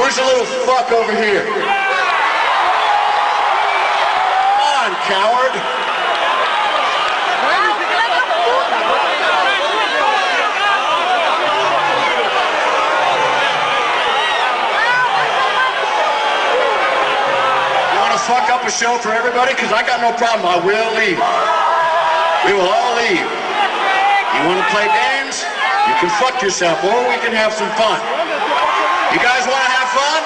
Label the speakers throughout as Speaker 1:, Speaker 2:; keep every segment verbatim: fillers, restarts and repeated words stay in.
Speaker 1: Where's the little fuck over here? Come on, coward. You want to fuck up a show for everybody? Because I got no problem. I will leave. We will all leave. You want to play games? You can fuck yourself, or we can have some fun. You guys want to have fun?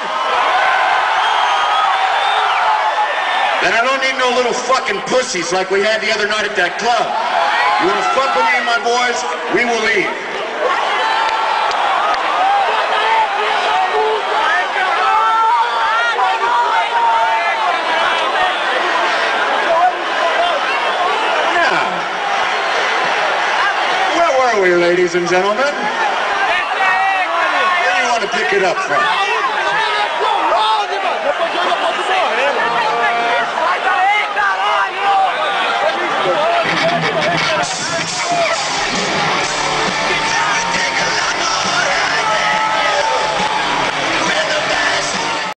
Speaker 1: Then I don't need no little fucking pussies like we had the other night at that club. You want to fuck with me and my boys? We will leave. Where were we, ladies and gentlemen? Where do you want to pick it up from?